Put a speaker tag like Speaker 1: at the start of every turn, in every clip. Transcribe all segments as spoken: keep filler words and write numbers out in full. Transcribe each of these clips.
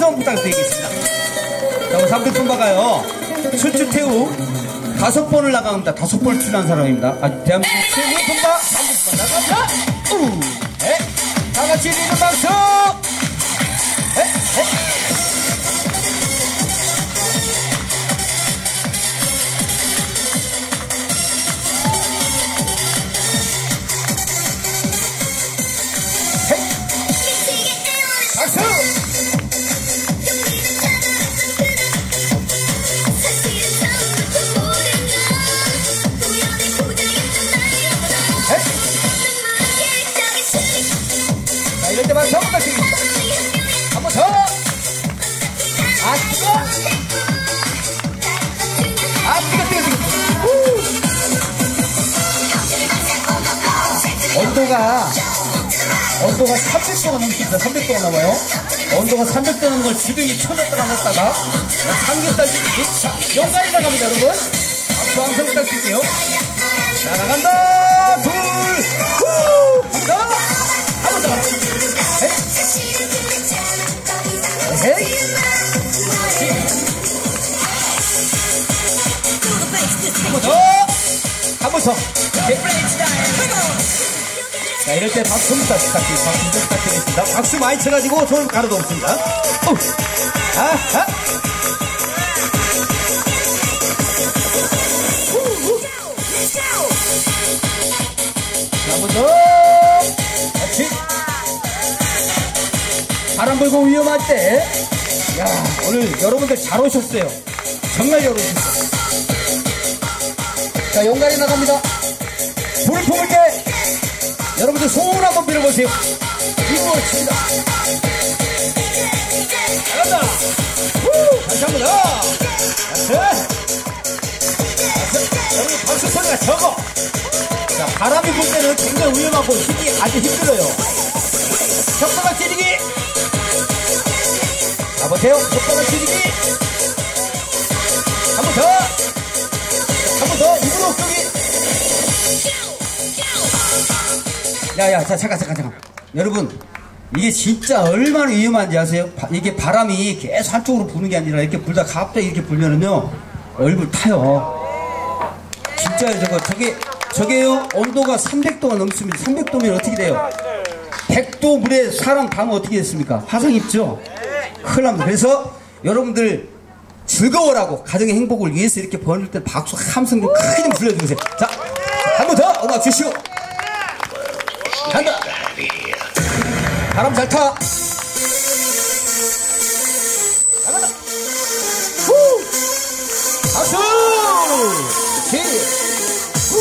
Speaker 1: 좀 부탁드리겠습니다. 자, 우리 삼 등 박아요. 출주 태우 다섯 번을 나갑니다. 다섯 번을 출연한 사람입니다. 아, 대한민국 최고 분박 삼 등 나갑니다. 우! 네. 다 같이 리듬 박수! 네. 네. 박수! 자, 이럴 때만 더 부탁드립니다. 한 번 더! 아, 뜨거! 아, 뜨거, 뜨거, 뜨거! 후! 온도가 온도가 삼백 도가 넘습니다. 삼백 도가 넘어요. 온도가 삼백 도 넘는 걸 주둥이 쳐졌다가 놨다가 삼겹살 찌기 용가리 나갑니다, 여러분. 박수 항상 부탁드릴게요. 자, 나간다. 둘, 후, 더, 한 번 더. 헤이, 헤이. 한 번 더, 한 번 더. 자, 이럴 때 박수 부탁드립니다. 박수 부탁드리겠습니다. 박수 많이 쳐가지고 손 가려도 없습니다. 오! 아하! 한 번 더! 같이! 바람 불고 위험할 때, 야, 오늘 여러분들 잘 오셨어요. 정말 잘 오셨어요. 자, 용가리 나갑니다. 불을 품을 때, 여러분들 소원 한번 빌어보세요. 이거 칩니다. 잘한다. 후! 다시 한 번 더. 박수. 박수. 여러분 박수 소리가 적어. 자, 바람이 불 때는 굉장히 위험하고 힘이 아주 힘들어요. 혓바닥 찌르기. 가보세요. 혓바닥 찌르기. 한 번 더. 한 번 더. 입으로 끄기. 야야, 자, 잠깐 잠깐 잠깐 여러분, 이게 진짜 얼마나 위험한지 아세요? 바, 이게 바람이 계속 한쪽으로 부는 게 아니라 이렇게 불다 갑자기 이렇게 불면은요 얼굴 타요. 진짜요. 저거 저게 저게요 온도가 삼백 도가 넘습니다. 삼백 도면 어떻게 돼요? 백 도 물에 사람 닿으면 어떻게 됐습니까? 화상 입죠? 큰일 납니다. 그래서 여러분들 즐거워라고 가정의 행복을 위해서 이렇게 보여줄 때 박수 함성 좀 크게 좀 불러주세요. 자, 한 번 더 음악 주시오. 간다. 바람 잘 타. 나간다. 후. 박수. 그렇지. 후.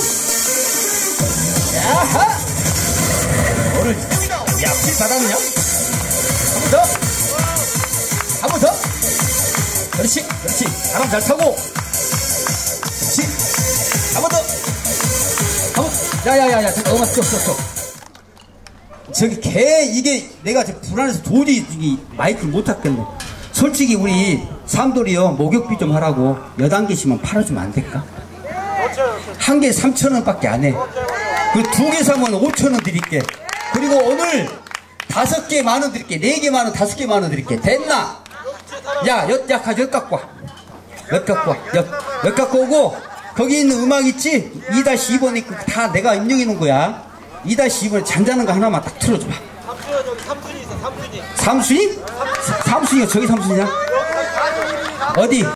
Speaker 1: 야하. 오늘 야, 피 받았냐? 한 번 더. 한 번 더. 그렇지. 그렇지. 바람 잘 타고. 그렇지. 한 번 더. 한 번. 야야야야. 잠깐 음악 쭉 쭉 쭉. 저기 개 이게 내가 불안해서 도저히 마이크를 못 찾겠네. 솔직히 우리 삼돌이요 목욕비 좀 하라고 몇 안 개씩만 팔아주면 안 될까? 한 개 삼천 원 밖에 안 해. 그 두 개 사면 오천 원 드릴게. 그리고 오늘 다섯 개 만 원 드릴게. 네 개 만 원, 다섯 개 만 원 드릴게. 됐나? 야, 엿, 야, 엿 갖고 와. 엿 갖고 와. 엿, 엿 갖고 오고 거기 있는 음악 있지? 이 이 번 있고 다 내가 입력해 놓은 거야. 이 이 번에 잔잔한 거 하나만 딱 틀어줘봐.
Speaker 2: 삼순이 저기 삼순이 있어. 삼순이.
Speaker 1: 삼순이? 삼순이가 저기 삼순이냐? 어디?